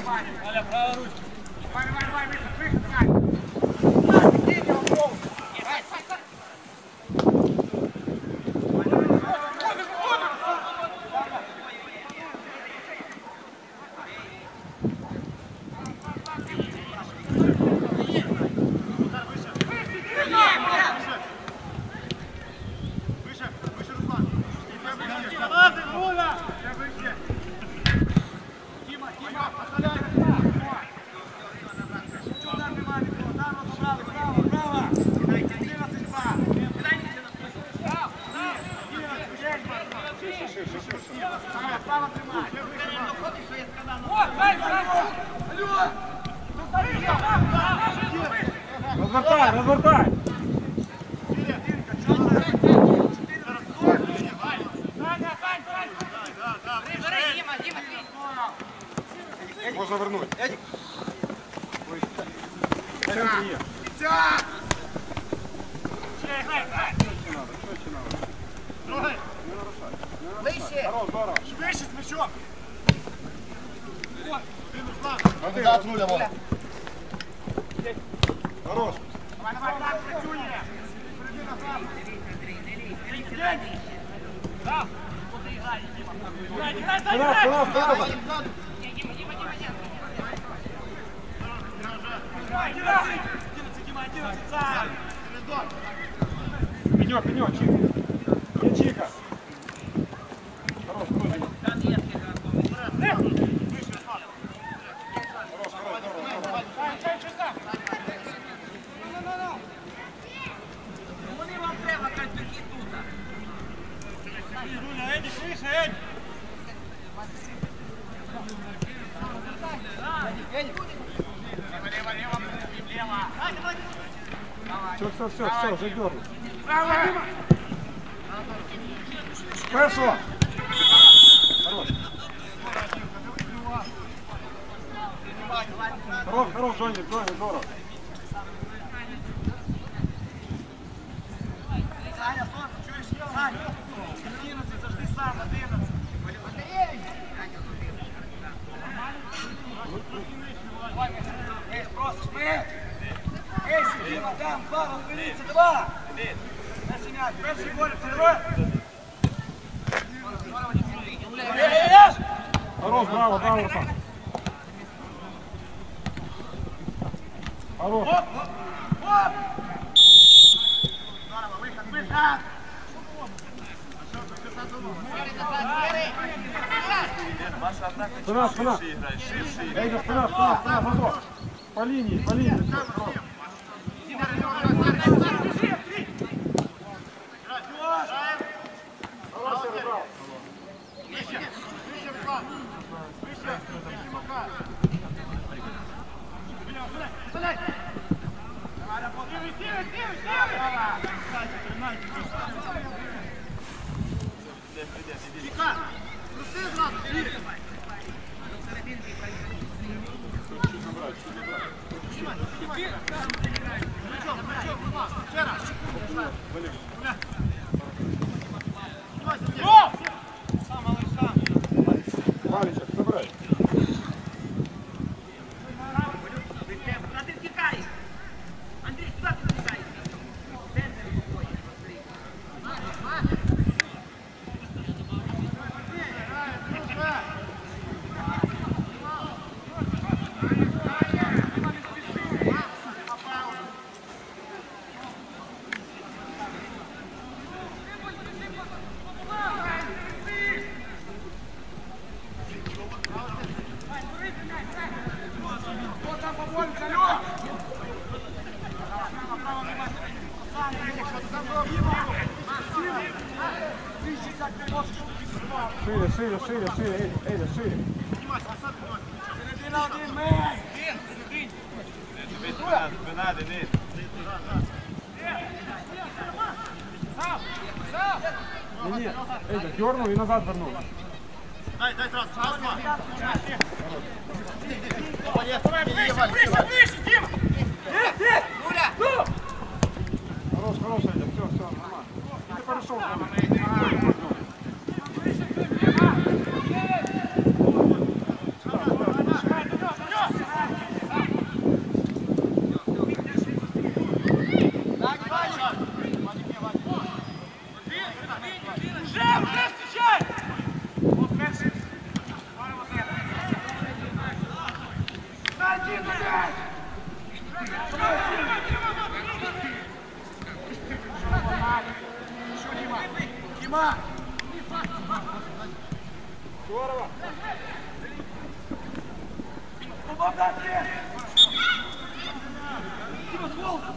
Аля, правая ручка. Давай, выход, иди, он гол. Развертай, развертай! Можно вернуть. Швидше з м'ячом. Назад нуля, Вова. Хорош. Давай, так, працює. Перейди назад. Так. Пенек, пенек, Чика. Не Чика. Хорош, хорош. Вони вам треба, кальпюки тут. Эдик, выше, Эдик. Все, уже дернул. Хорошо. Хорош, Джонни, здорово. Саня, сонце, чуєш? Саня, 11, завжди сам, 11. Ей, просиш, ми! Ей, Сергіна, там, два, розберіться, два! Перший м'яч, перший борються, давай! Хорош, браво, Руслан. Хорош. Здорово, виход, виход! Спина. Эйда, спина, готов. По линии. Хорош. Маличек, забирай. Ти втікаєш! Андрій, куди ти втікаєш? Центр рукою, посмотри. Шире, Эйда, шире. Середина один, мей! Спина, Денис. Не, Эйда, дернул и назад вернул. Дай, раз, два. Выше, Дима! Юля! Хорош, Эйда, все, нормально. Ты хорошо. Дима! Здорово. Помогай! Дима, с волком!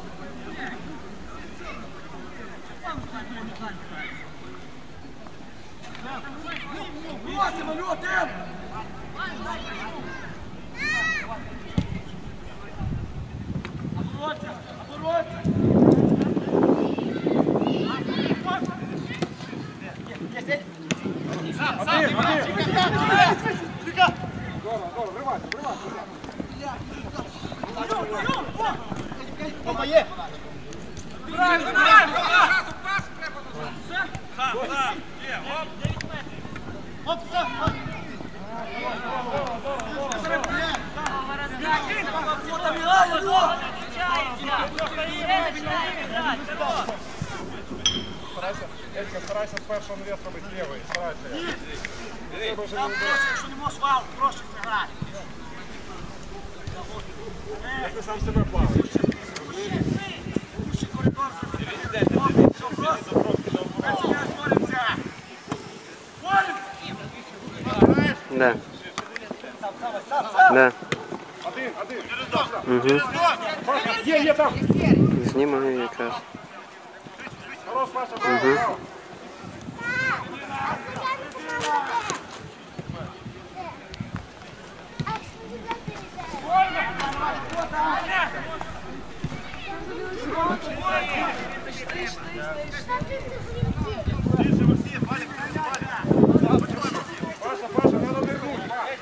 Бросим, алло, темп! Оборотся, оборотся! Здорово, вривайся, вривайся. Опа, є! Оп, все! Елька, старайся з першого навес робити лівий. Старайся. Якщо не можеш вал, проще зіграти. Як ти сам себе плаваєш. Уші коридор забити. Що просто? Боремося. Борем! Да. Да. Один. Є там. Знімаю якраз. Хорош, Паша, браво. Паша, надо вернуть.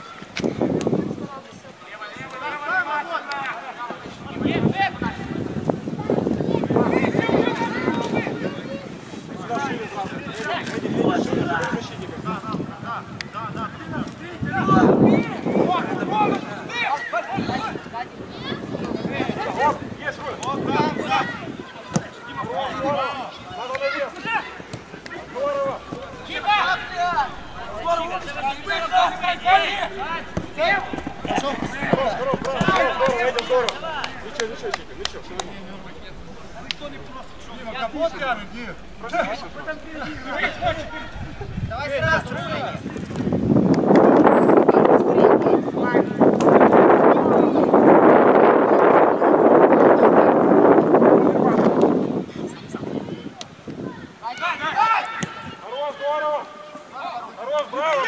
Давай сразу, Здорово! Хорош, браво!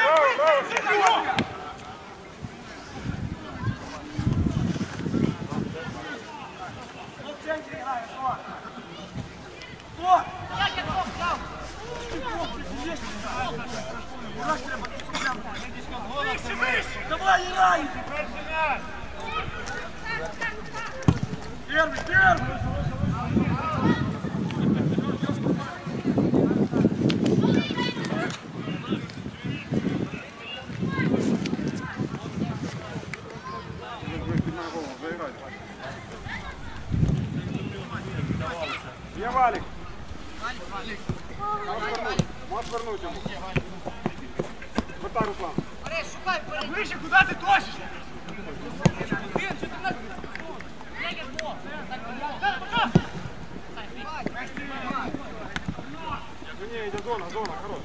ну в центрі грає, що? О! Давай, Ирай! Первый! Где Валик? Можешь вернуть ему. Вот так, Руслан. Выше, куда ты точишься? Не, идет зона, хорош.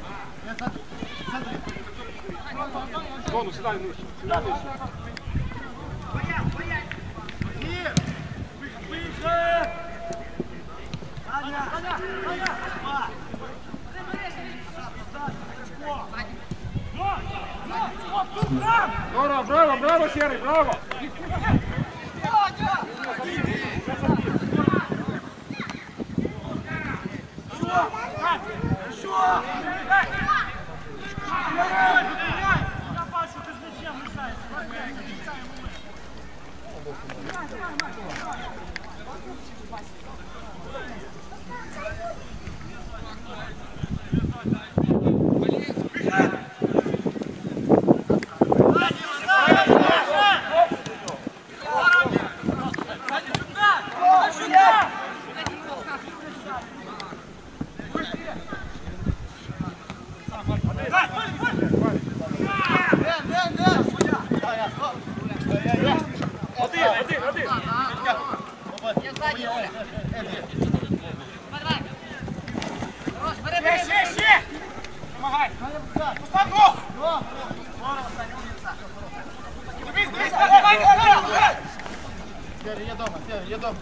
Зону, сюда ниже. Здорово, браво, Серый, браво! Один. Я сзади, Оля. Давай. Хорош, бери. Ще! Помагай! Постав ногу! Дивись, давай! Сергій, я дома.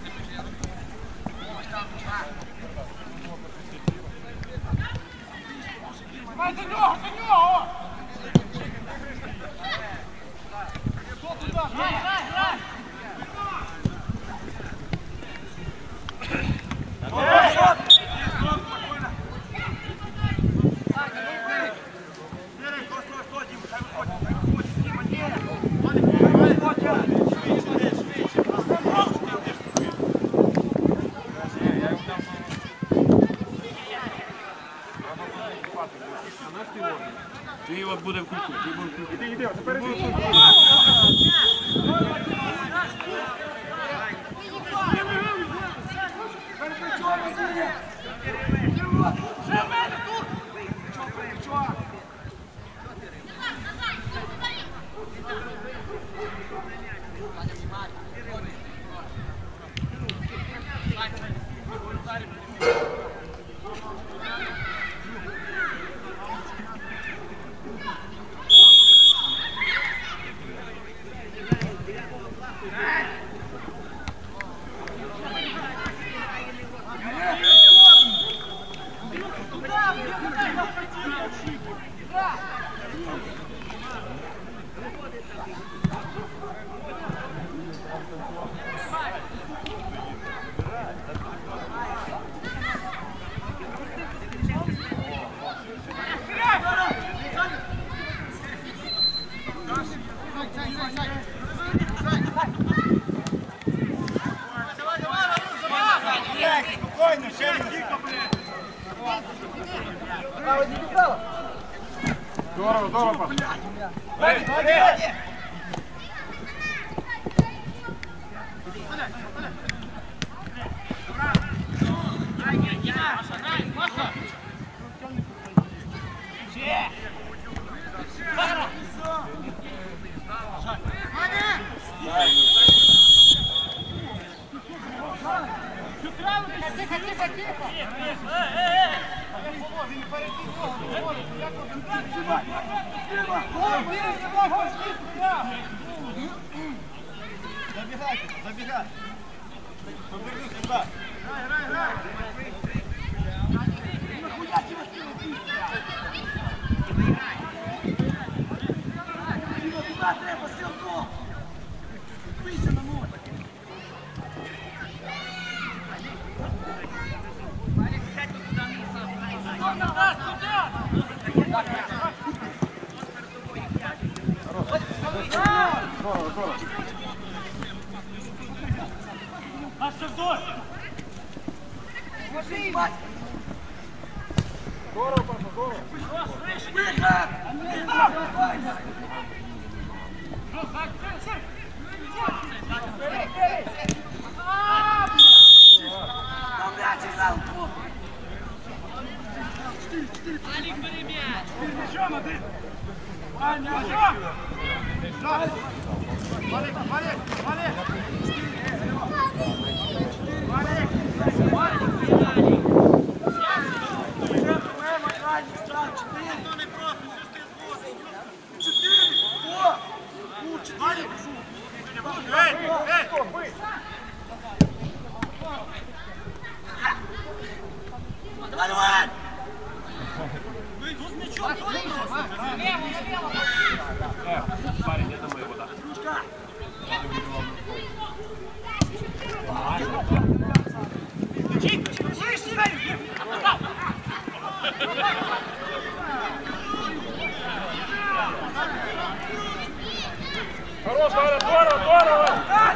Давай до нього! Ти от буде в кутку. Іди, тепер іди. Спокойно, ще раз. Здорово, пас. Забегай. Повернись сюда. Грай. Туда треба, силку. Вийся на ноги. Здорово. Наша вдоль! Здорово, папа, здорово. Давай! Парень, это моего, да. Хорош, здорово!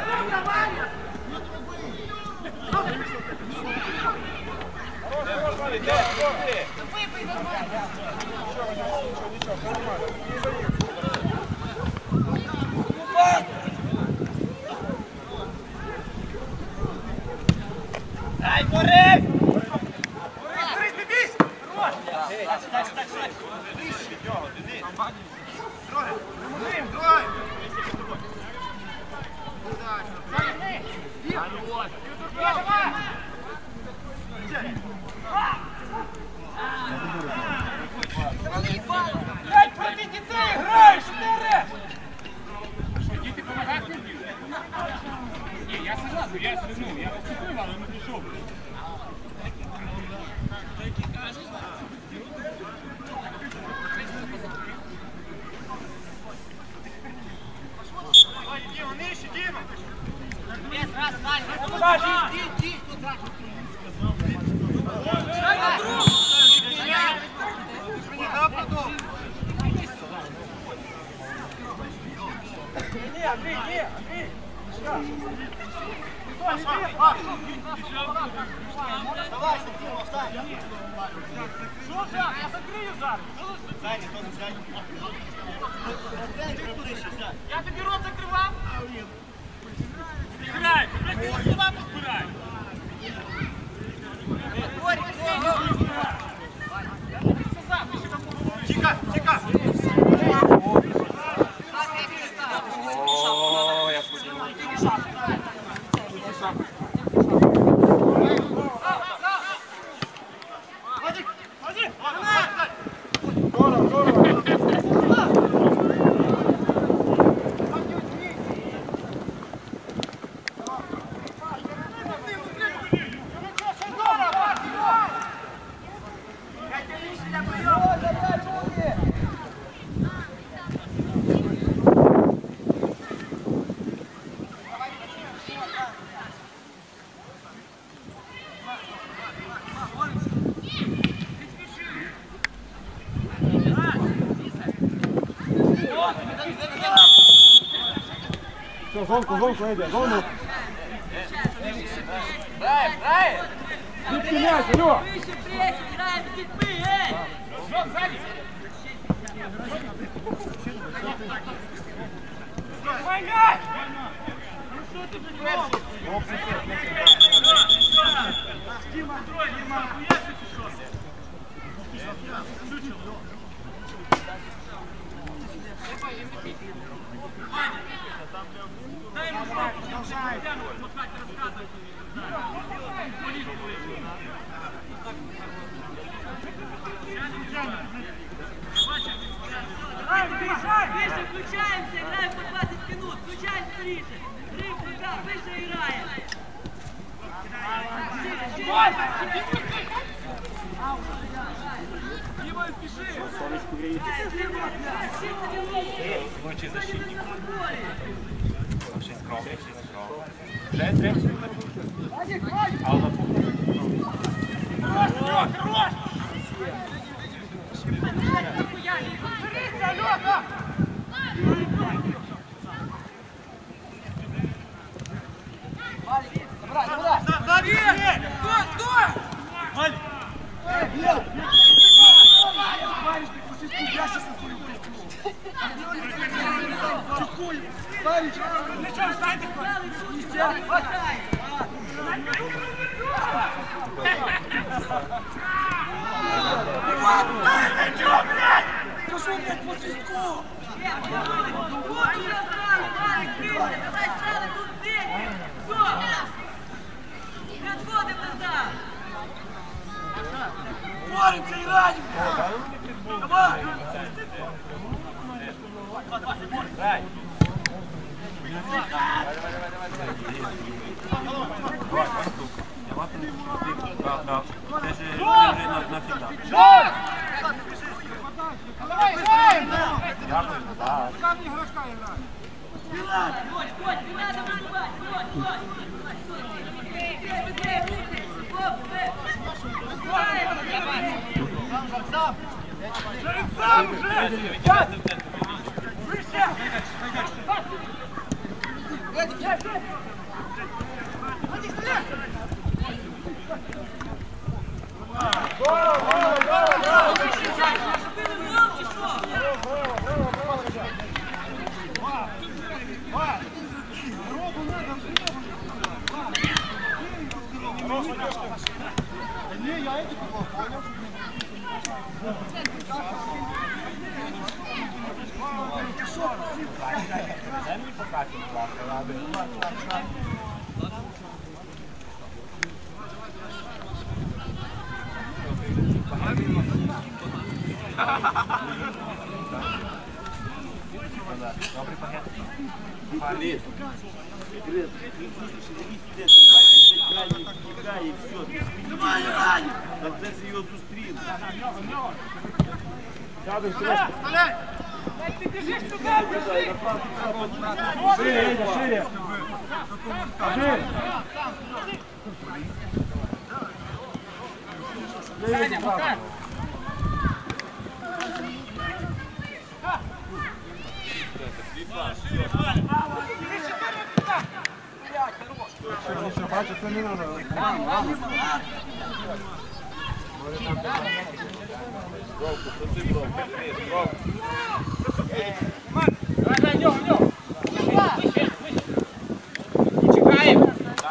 Дай, Борик! Проти дітей граєш, Тере! Що, діти помагають мені? Ні, я согласен, я вступив, але не прийшов. Діма, нижче, Діма! Я тобі рот закривав? Грай, ти слова підбирай! Тихо, тихо! О, я подумав. Здорово, здорово! Все, зонку йде, зону. Грає! Звідки м'яч, алло! Вище пресінг, граємо з дітьми, ей! Жон, ззаді! Помагай! Діма, Діма, хуяси чи що? Дай йому шапку, розказуй. Вище включаємося, граємо по 20 минут, включаємо скоріше. Рим, нога, вище грає. Діма, спіши! Лучший защитник. Вже третій. А вона Боремося і радимо! Давай! Добрий пакет. Привет. Привет. Тікає, все. Давай, давай! Так це ж його зустріли. Сядем, сюди. Ти біжиш туди, біжи! Шире, Едя, шире! Шире! Саня, Макар! Бачу, це не треба. Давай, нього! Чекаємо!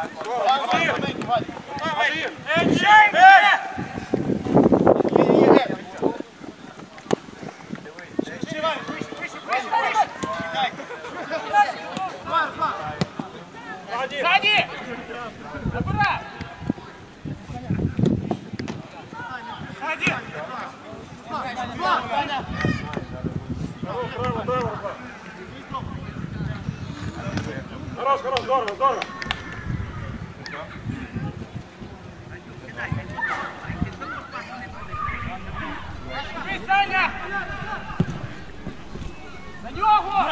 Сзади! Набирай! Сзади! Хорош, здорово! Саня! На нього!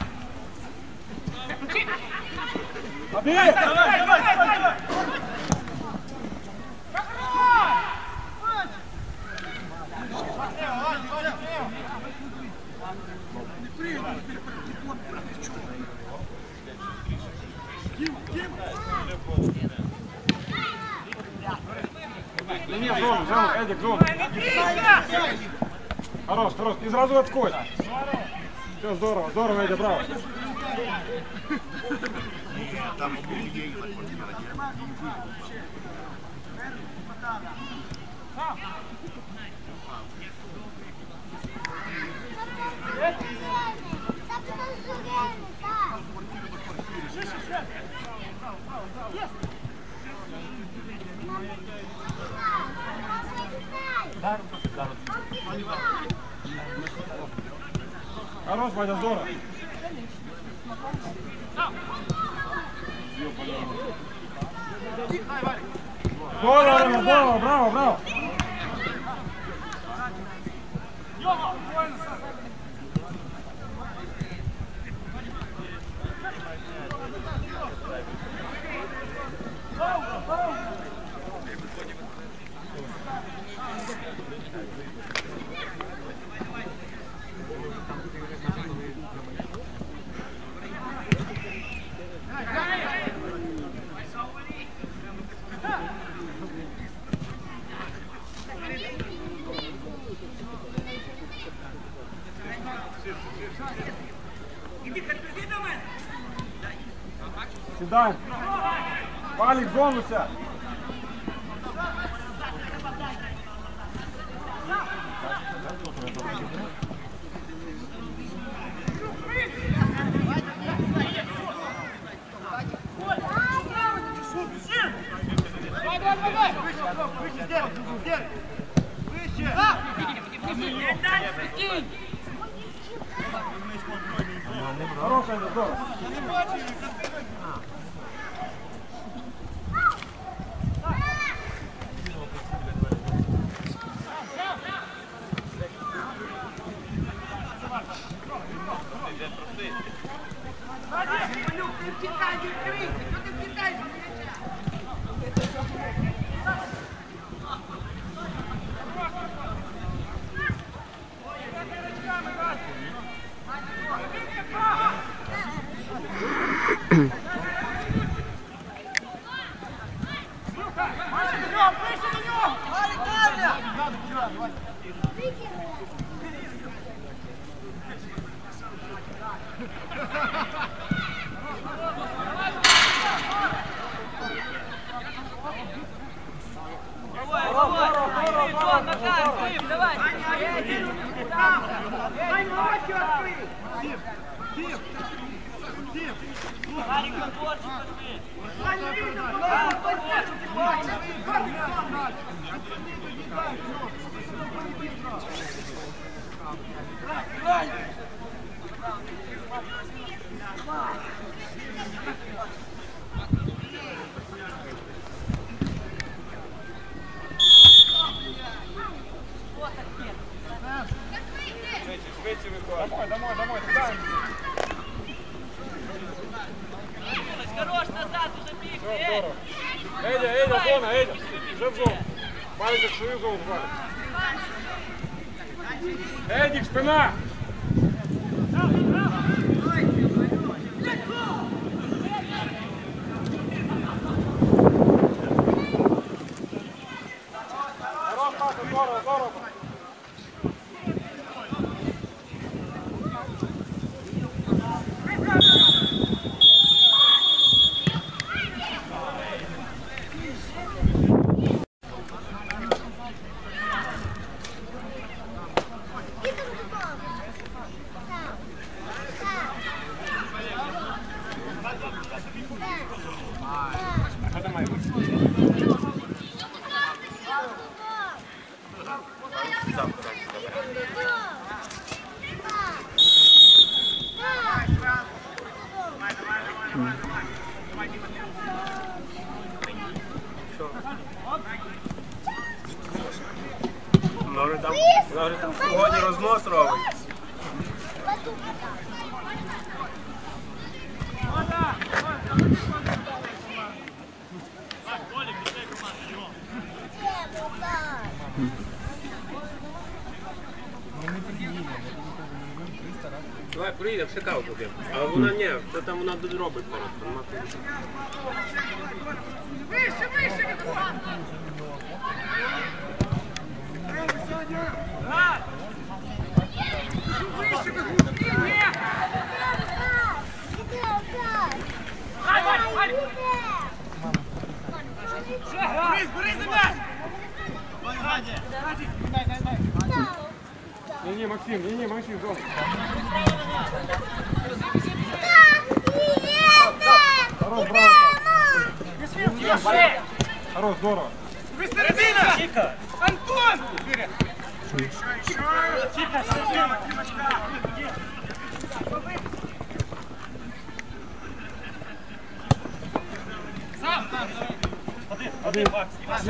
Давай! Не, зону, Эдик, зону. Хорош, и сразу отскочь. Все, здорово, Эдя, браво. Хорош, Ваня, здорово. Здорово, браво. Сідай. Валік, зону сядь. Давай. Хорошая, здорово. Ярик, подборчик возьми. Домой, сюда. Хорош, назад уже бег. Эдя, зона, Эдя. Уже в зону. Маленький свою зону валит. Эдик, спина. Хорош, Паша, здорово. Вона вже там сьогодні рознос робить. Давай приїдемо, шикав будемо. А вона ні, це там вона робить просто. Не, Максим, зона. Хорош, браво. Хорош, здорово. Ви середина! Антон! Один.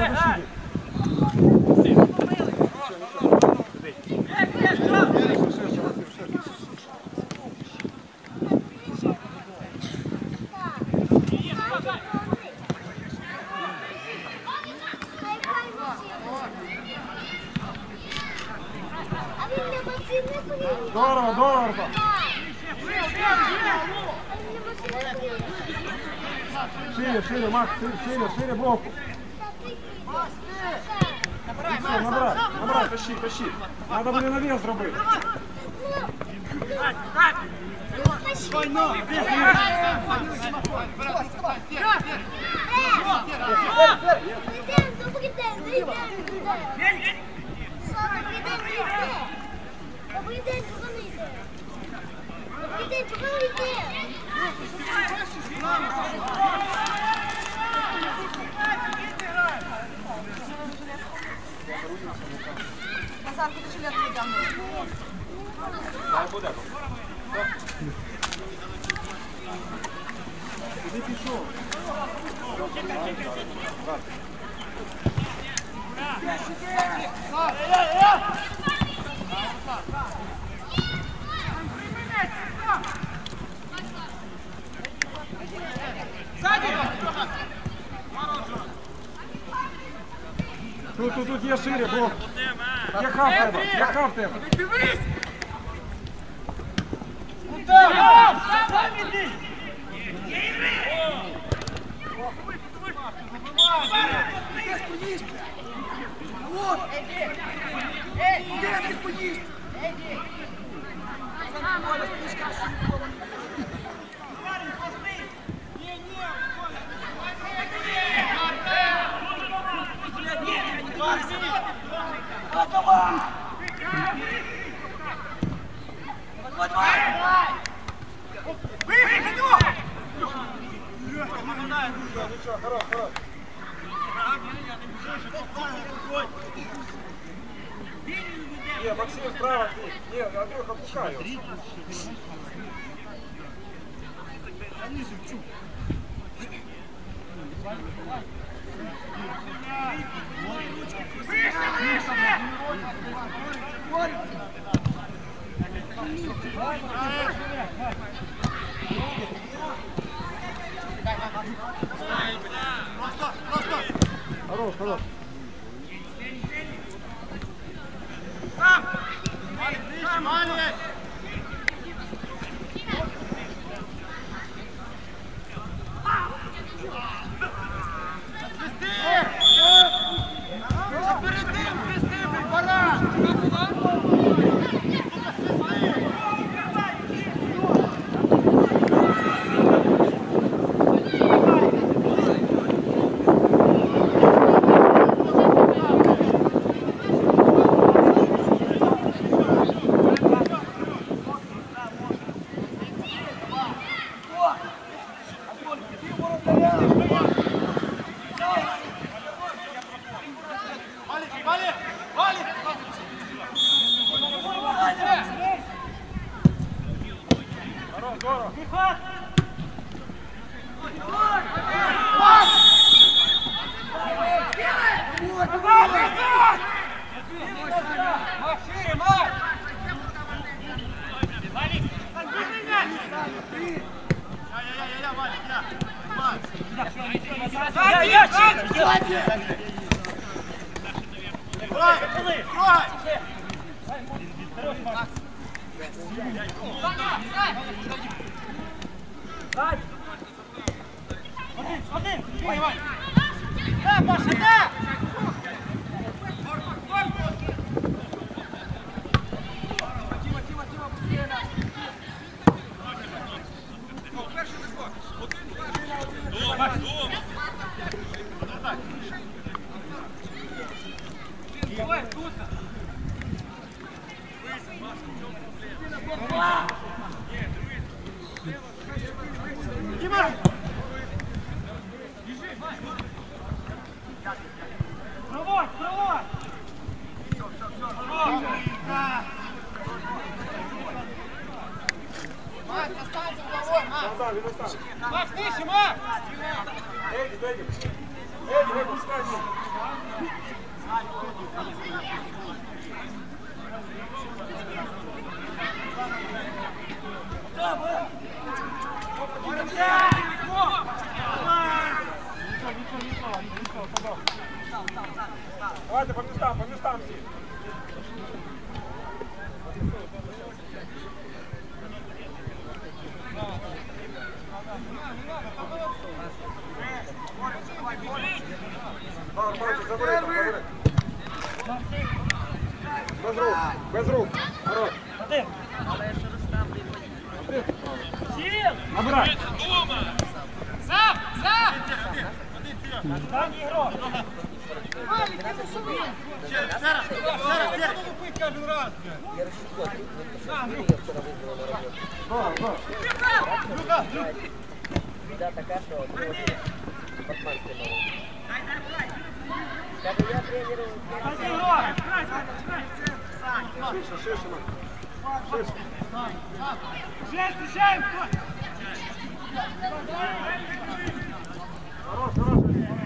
Здорово, Арпа. Шире, Макс, шире блоку. Все, набрать, тащи. Надо буде навес зробити. Куди пішов? Тут є шире, блок. Яка в тебе? Дивись! Вот! Где ты будешь? Выходи! Нічого, хорош, хорош. Ні, Максим, справа ти. Ні, Андрюха, пускай його. Хорош, хорош. Давайте по местам всі. Без рук, без рук. Хорош. Набирай. Сам! Останній ігрок. Біда така, що портманський мовий. Каже, я тренеру... Ширше, Ширше. Встречаем! Хорош, хорош.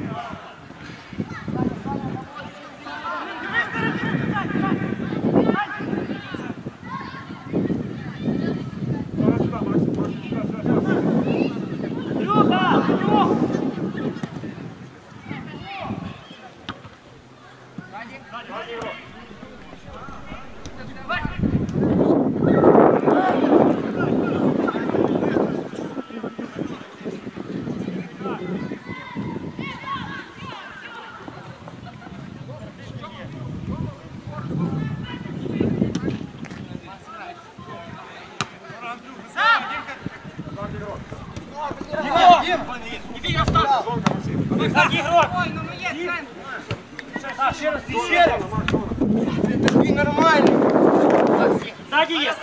Сзади есть.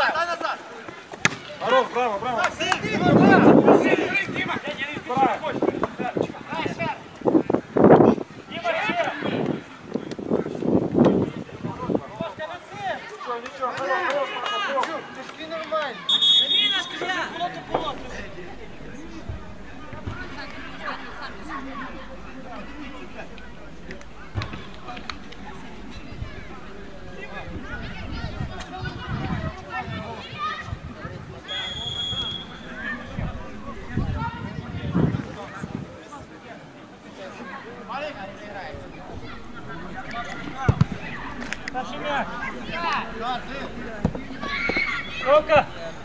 Здорово, браво, браво. Ромка!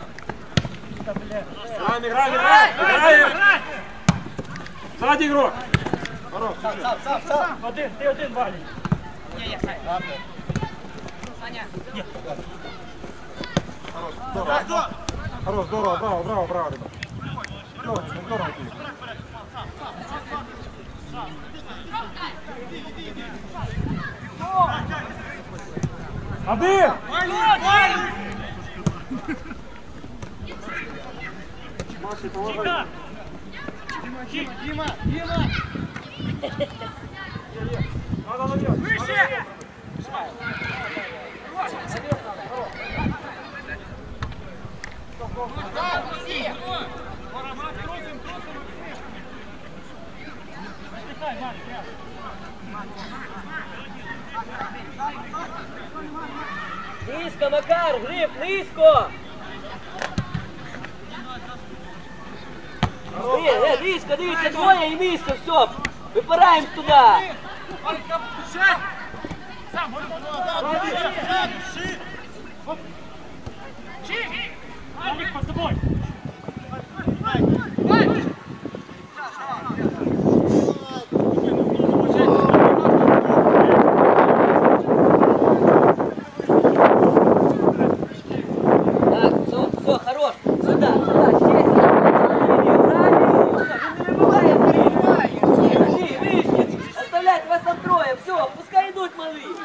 Играем! Сзади игрок! Сам. Ты один, Ваня. Хорош, здорово, браво, ребят. Здорово, Киев. Один! Маши, помогай. Дима! Надо наверх. Выше! Низько, Макар, гриб, низько! Низько, дивіться, двоє і низько, все, випираємо туди. Алик, под тобой! Все, хорош. Сюда, честно. Вышки, оставлять вас там трое. Все, пускай идут малые.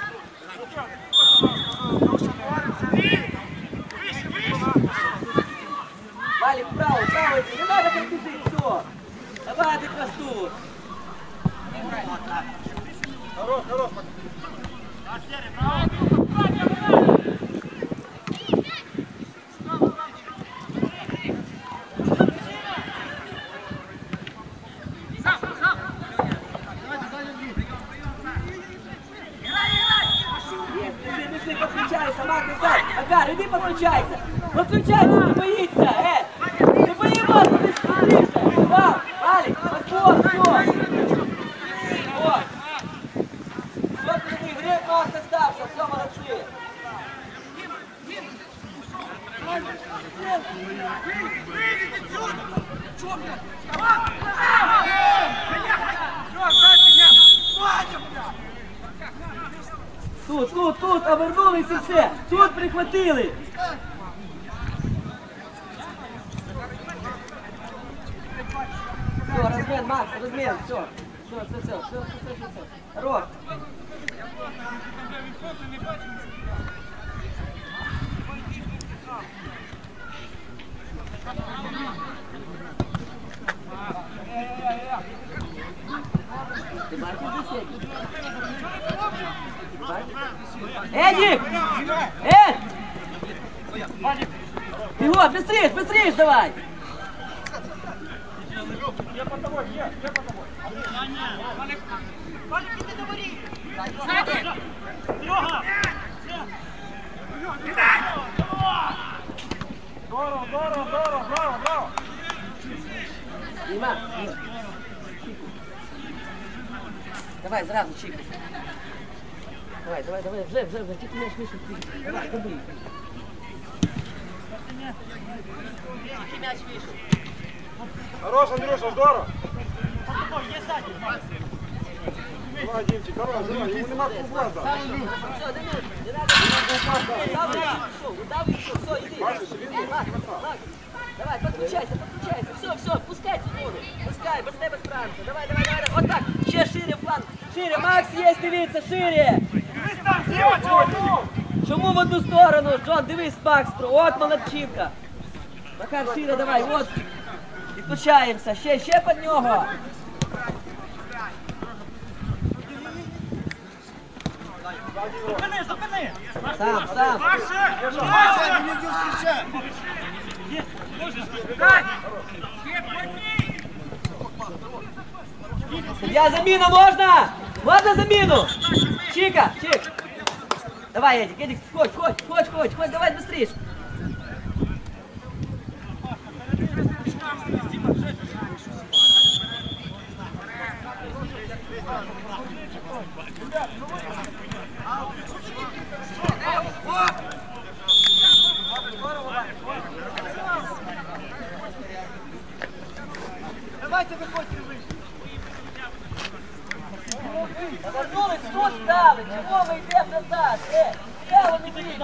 Валик, вправо, иди. Не надо так бежить, все. Давай ты хвосту. Хорош. Ты подключайся, Марк, сзади. Макар, иди подключайся. Подключайся, не боится, Не боимся, ты ближе. Валик, подбор, все. Вот. Вот, смотри, время Макс остался, все, молодцы. Тут, повернулися все. Тут прихватили. Все, размен, Макс, размен, все. Все. Хорош. Эдик! Бегом, быстрее давай! Я под тобой, я под тобой. Валик, иди говори! Сзади! Серега! Здорово, браво. Дима! Давай, сразу чикай. Давай, вже, тільки не швидше. Давай, добий. Тільки м'яч вийшов. Хорош, Андрюша, здорово. Давай, Димчик, давай, ему нема кругла, да. Все, Демир, не надо. Удав вийшов, все, іди. Давай, подключайся, все, пускай цю зону. Пускай, без тебе справимося. Давай. Вот так, ще шире фланг. Шире, Макс є, дивіться, шире. Чому в одну сторону? Джон, дивись, Макс, от молодчинка. Макар, шире, давай, от. Підключаємося, ще під нього. Зупини! Сам. Я заміну можна? Можна заміну? Чик. Давай, Эдик, ходь, давай быстрее. Повернулись, тут стали. Чого ви йдете назад? Де вони біжуть?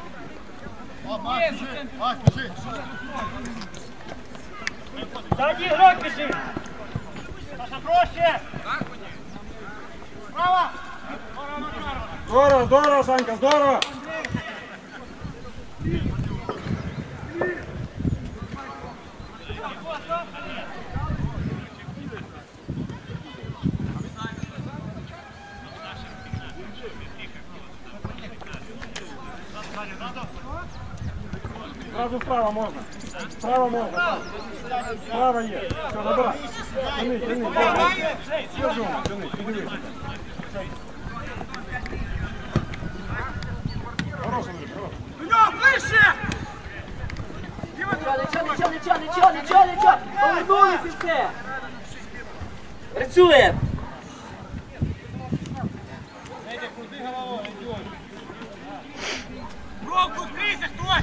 Задній ігрок біжи. Саша, проще. Справа. Здорово, здорово, Санька, здорово! Сразу справа можно. Справа можно. Справа есть. Все, забирай. Тяни, тяни. Тяни. Хороший, Андрей, хороший. Нічого. Повернулись і все. Працюємо. Бровку вкрийся, хтось!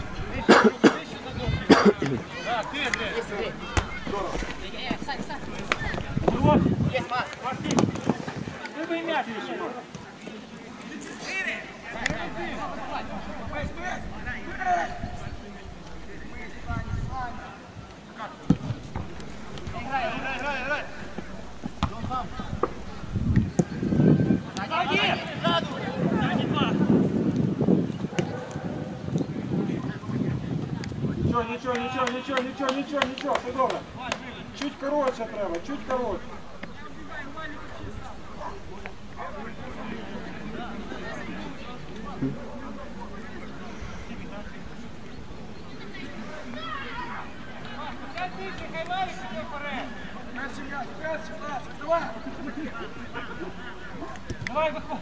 Вибий м'яч ще. Нічого, все добре. Чуть коротше треба, чуть коротше. Давай, виходь.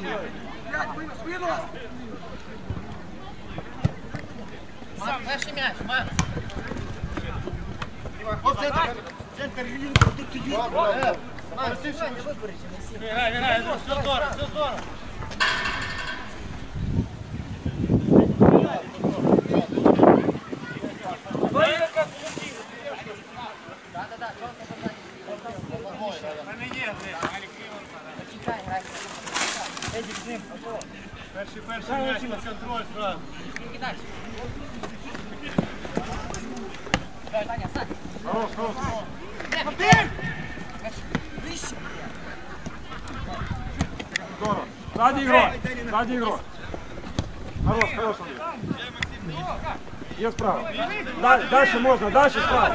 Перший м'яч, Макс! Центр лінії, тут ти їдь. Грай, все здорово. Перший м'яч на контроль сразу. Хорош. Здорово. Сзади игрок. Хорош, Андрей. Есть справа. Дальше можно, дальше справа.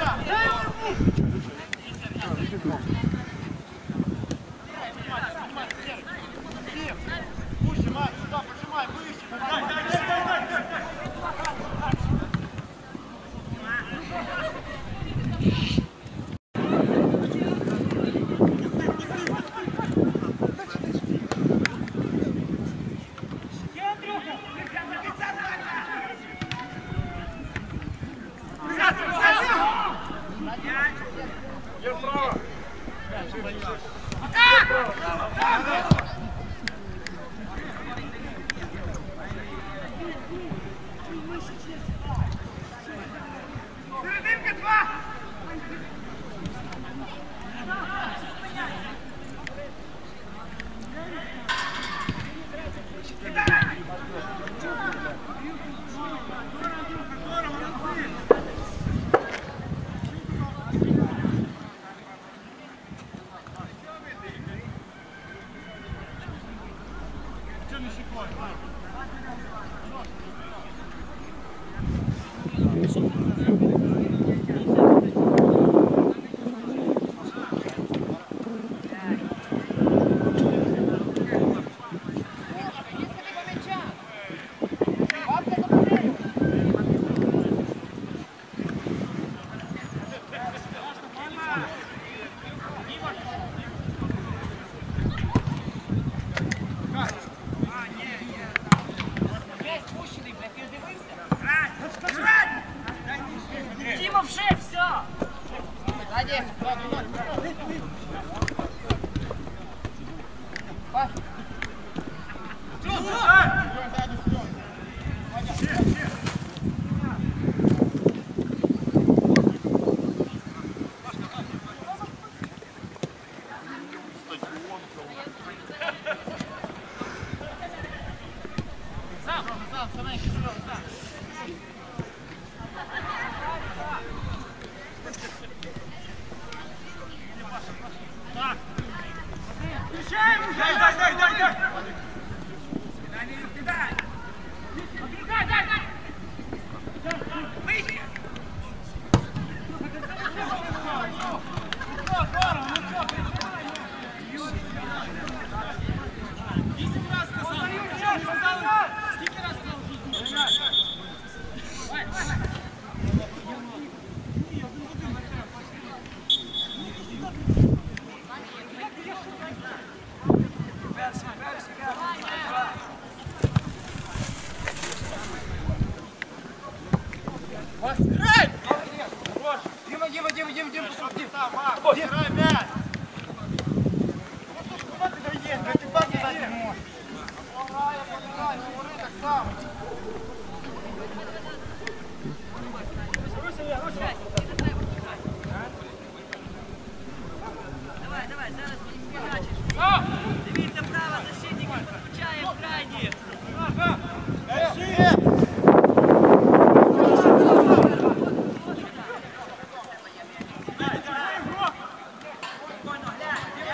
Діма вже, все!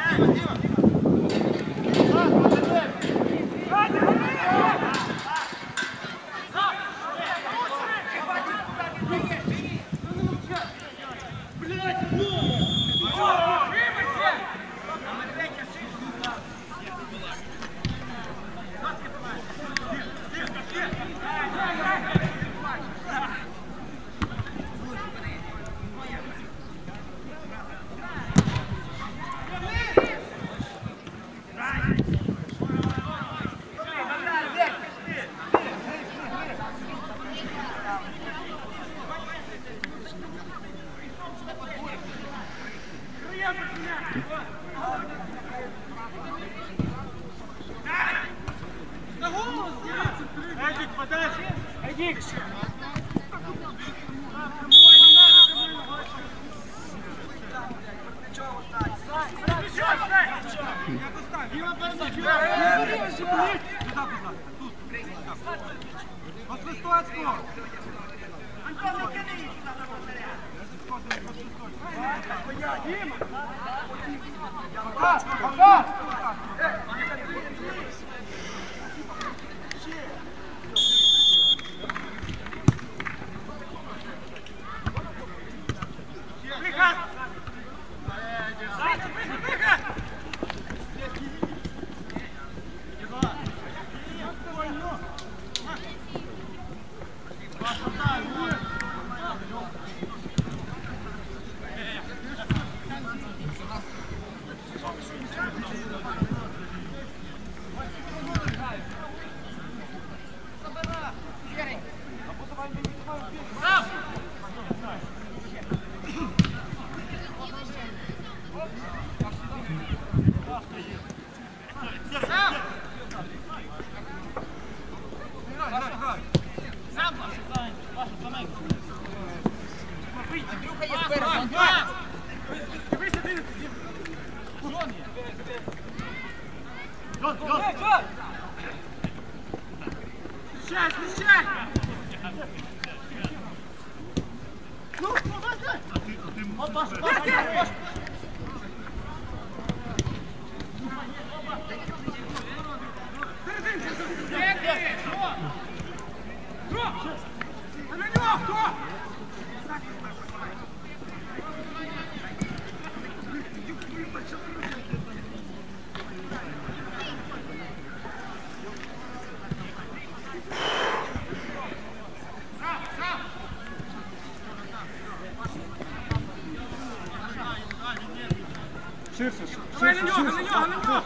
Ширше, Давай ширше, на нього, на ширше. нього, на нього!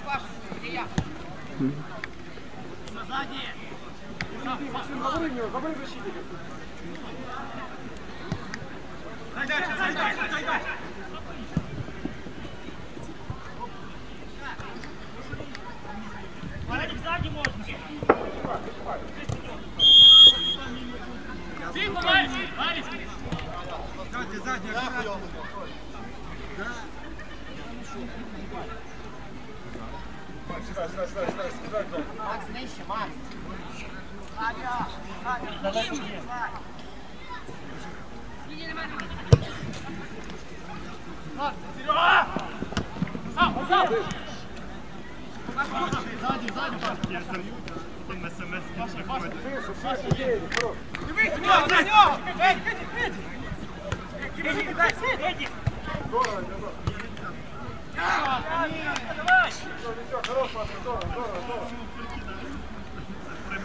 Максим, говори в нього, говори защитника. Дай дальше, дай дальше, дай дальше! Валерик, сзади можно. Тихо, Валик! Валик! Сзади, сзади, аккуратно. Макс, нижче, Макс! Серега! Сам, сам! Ширше, ширше, Девик, хорош. Дивись, нього, на нього! Ей, Эдик, дай, Эдик! Здорово, Дебро. Давай! Все, хорош, Паша, здорово, здорово, здорово.